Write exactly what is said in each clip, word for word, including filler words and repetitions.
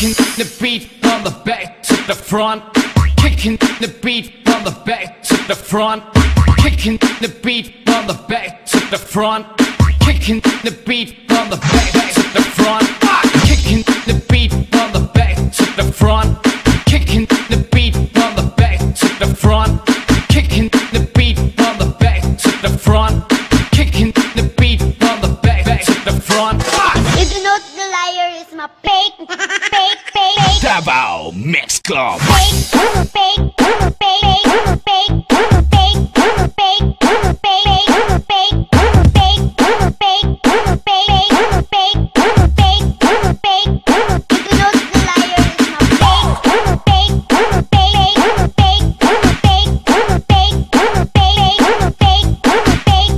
Kicking the beat from the back to the front. Kicking the beat from the back to the front. Kicking the beat from the back to the front. Kicking the beat from the back to the front. Kicking the beat from the back to the front. Kicking the beat from the back to the front. Kicking the beat from the back to the front. Kicking the beat from the back to the front. You do not the liar is my fake, fake, fake. Davao Mix Club. Fake, fake, fake, fake, fake, fake, fake, fake, fake, fake, fake, fake, fake, fake, fake. You do not the liar is my fake, fake, fake, fake, fake, fake, fake, fake, fake,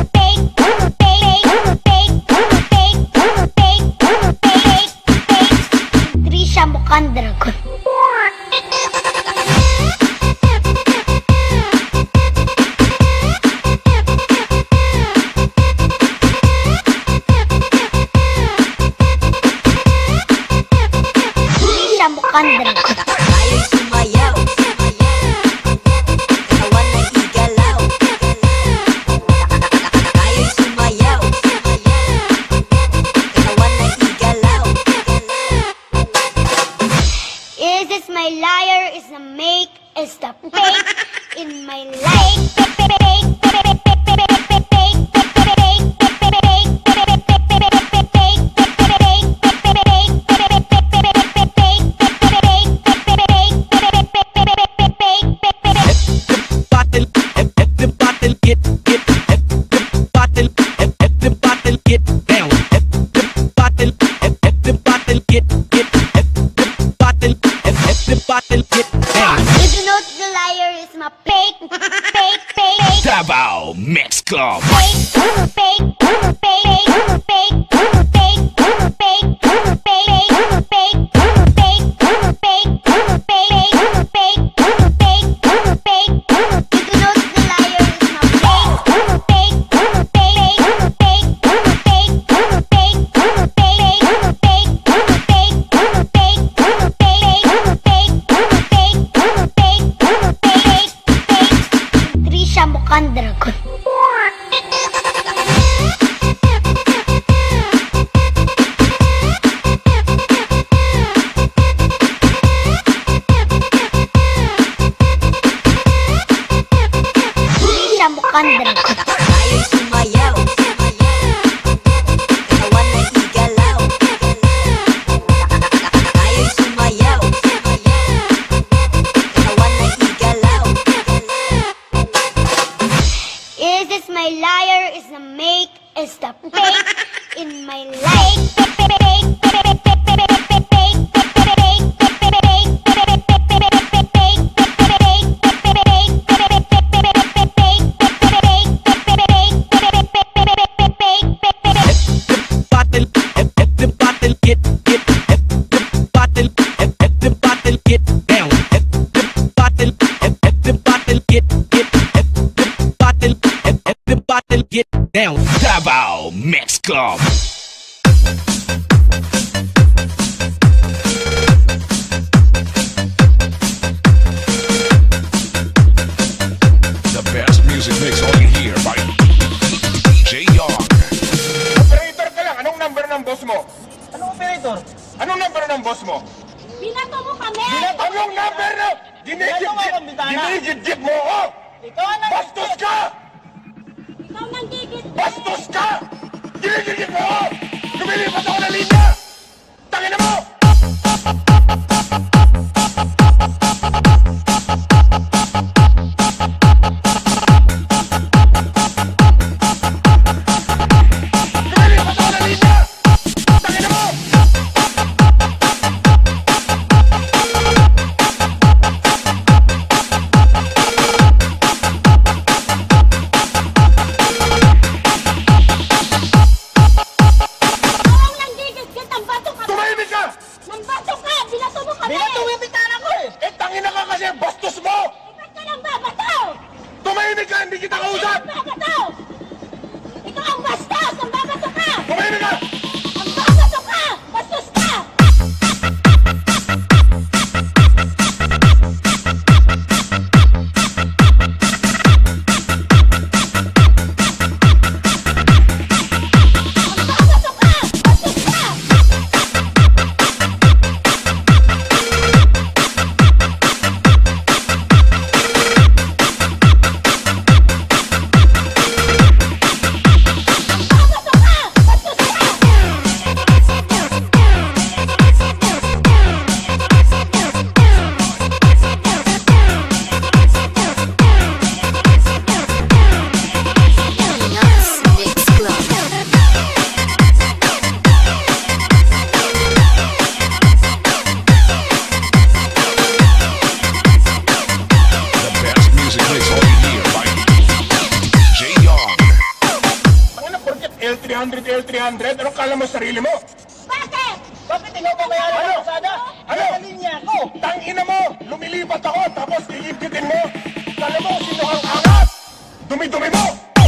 fake, Trisha mukhang dragon. Trisha mukhang dragon. Tayo'y sumayaw, katawan na igalaw. Tayo'y sumayaw, katawan na igalaw. Is this my liar? Is the make? Is the fake in my life? You do not the liar is my fake, fake, fake, Davao Mix Club. fake, fake, fake, fake, fake, fake, fake, fake, fake, fake, fake, fake, fake. You do not the liar is my fake, fake, fake, fake, fake, fake, fake, Trisha mukhang dragon. Trisha mukhang dragon. Tayo'y sumayaw, katawan na igalaw. Tayo'y sumayaw, katawan na igalaw. Is this my liar? Is the make? Is the fake in my life? Get down, Davao Mix Club. The best music mix only here by D J Young. Operator ka lang, anong number ng boss mo? Anong operator? Anong number ng boss mo? Binato mo kami! Anong number na? Ginigit-git mo ako! Ikaw ang Bastos ka! Ikaw nang gigit! Bastos ka! Ginigit mo ako! Lumilipat ako na linya! Tangina mo! Lumilipat ako na linya! Tangina mo! Tumahimik ka! Nambato ka! Binato mo kami! Binato mo yung bintana ko eh! Eh, tangina ka kasi! Bastos mo! Ba't ka nang babato? Tumahimik ka! Hindi kita kausap! Ikaw ang babato! Ikaw ang bastos! Ang babato ka! Tumahimik ka! Ang babato ka! Bastos ka! hundred? Anong kala mo sarili mo? Bakit? Bakit ikaw ba may ano? Ano? Sana? Ano? Sa linya ko. Tangina mo! Lumilipat ako tapos iibgitin mo! Kala mo sino ang angat? Dumi-dumi mo!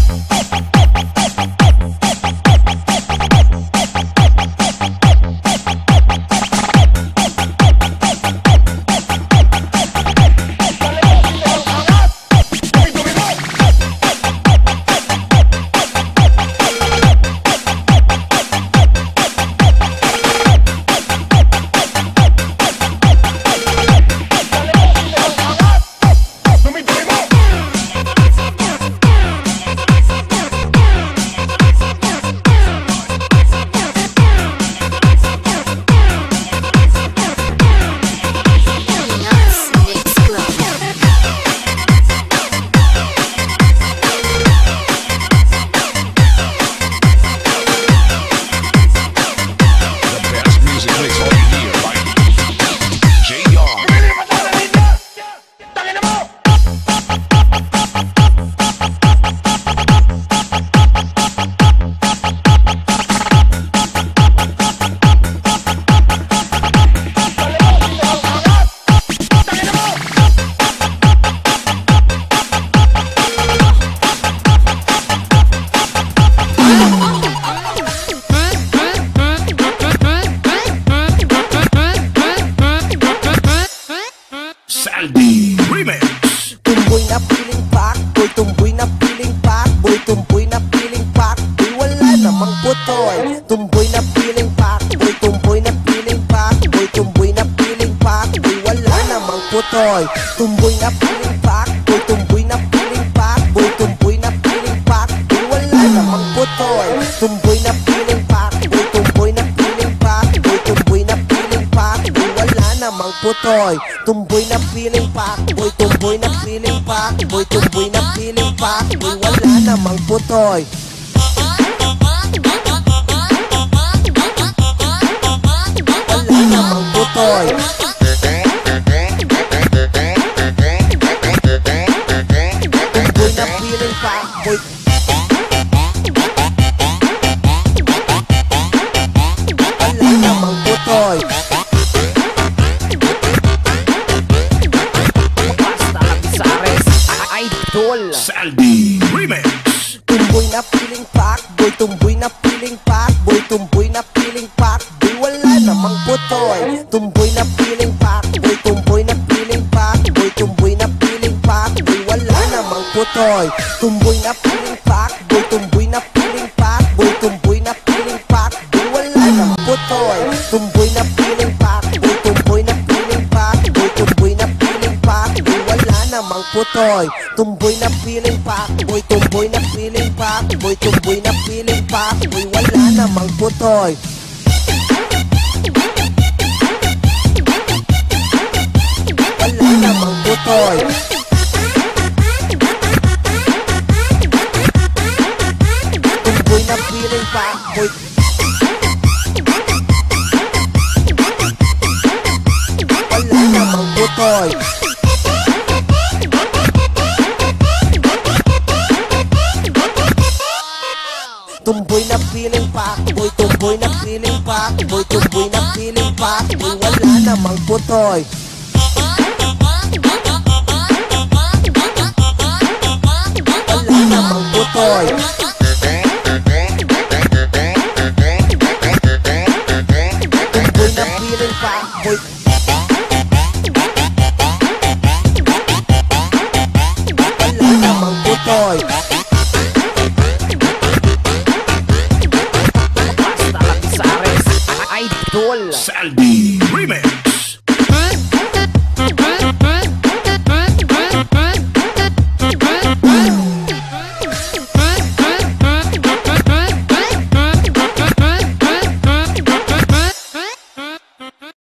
Saldi Remix. Tumboy na piling pak, boy tumboy na piling pak, boy tumboy na piling pak, boy wala namang putoy. Tumboy na piling pak, boy tumboy na piling pak, boy tumboy na piling pak, boy wala namang putoy. Tumboy na piling pak, boy tumboy na piling pak, boy tumboy na piling pak, boy wala namang putoy. Tumboy na piling pak, boy tumboy na piling pak, boy tumboy na piling pak, boy wala namang putoy. Tumboy na piling pak, boy tumboy na piling pak, boy tumboy na piling pak, boy wala namang putoy. Wala namang putoy. Tumboy na piling pak, boy wala namang putoy. Saldi Remix. Tumboy na piling pak, boy tumboy na piling pak, boy tumboy na piling pak, boy wala namang putoy. Tumboy na piling pak, boy tumboy na piling pak, boy tumboy na piling pak, boy wala namang putoy. Tumboy na piling pak, boy tumboy na piling pak, boy tumboy na piling pak, boy wala namang putoy. Tumboy na piling pak, boy tumboy na piling pak, boy tumboy na piling pak, boy wala namang putoy. Tumboy na piling pak, boy tumboy na piling pak, boy tumboy na piling pak, boy wala namang putoy. Wala namang putoy. Tumboy na piling pak, boy wala namang putoy. Tumboy na piling pak, boy tumboy na piling pak, boy tumboy na piling pak, boy wala namang putoy. Wala namang putoy. Tumboy na piling pak, boy wala namang putoy. Saldi Remix.